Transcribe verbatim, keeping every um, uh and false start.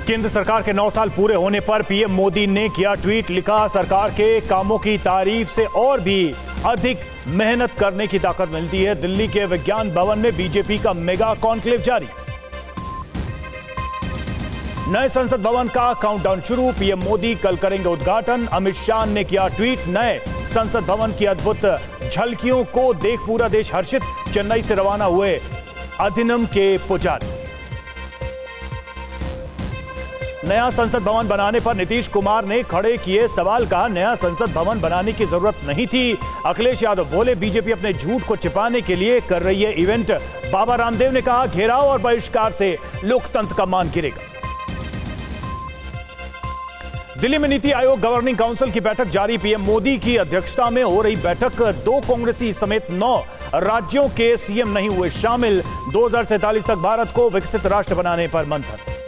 केंद्र सरकार के नौ साल पूरे होने पर पीएम मोदी ने किया ट्वीट, लिखा सरकार के कामों की तारीफ से और भी अधिक मेहनत करने की ताकत मिलती है। दिल्ली के विज्ञान भवन में बीजेपी का मेगा कॉन्क्लेव जारी। नए संसद भवन का काउंटडाउन शुरू, पीएम मोदी कल करेंगे उद्घाटन। अमित शाह ने किया ट्वीट, नए संसद भवन की अद्भुत झलकियों को देख पूरा देश हर्षित। चेन्नई से रवाना हुए अधिनियम के पुजारी। नया संसद भवन बनाने पर नीतीश कुमार ने खड़े किए सवाल, कहा नया संसद भवन बनाने की जरूरत नहीं थी। अखिलेश यादव बोले बीजेपी अपने झूठ को छिपाने के लिए कर रही है इवेंट। बाबा रामदेव ने कहा घेराव और बहिष्कार से लोकतंत्र का मान गिरेगा। दिल्ली में नीति आयोग गवर्निंग काउंसिल की बैठक जारी, पीएम मोदी की अध्यक्षता में हो रही बैठक। दो कांग्रेसी समेत नौ राज्यों के सीएम नहीं हुए शामिल। दो हजार सैंतालीस तक भारत को विकसित राष्ट्र बनाने पर मंथन।